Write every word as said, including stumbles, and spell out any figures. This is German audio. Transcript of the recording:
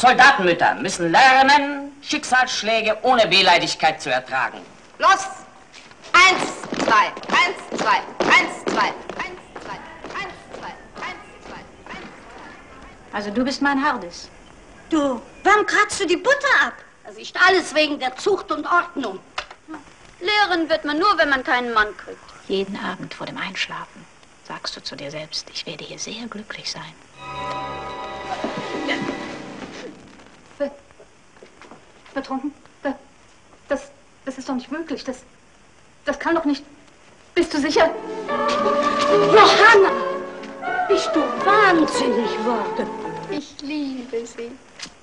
Soldatenmütter müssen lernen, Schicksalsschläge ohne Wehleidigkeit zu ertragen. Los! Eins, zwei, eins, zwei, eins, zwei, eins, zwei, eins, zwei, eins, zwei, eins, zwei. Also du bist mein Hardis. Du, warum kratzt du die Butter ab? Das ist alles wegen der Zucht und Ordnung. Lehrerin wird man nur, wenn man keinen Mann kriegt. Jeden Abend vor dem Einschlafen sagst du zu dir selbst, ich werde hier sehr glücklich sein. Be betrunken? Be das, das ist doch nicht möglich. Das, das kann doch nicht... Bist du sicher? Johanna, bist du wahnsinnig geworden? Ich liebe sie.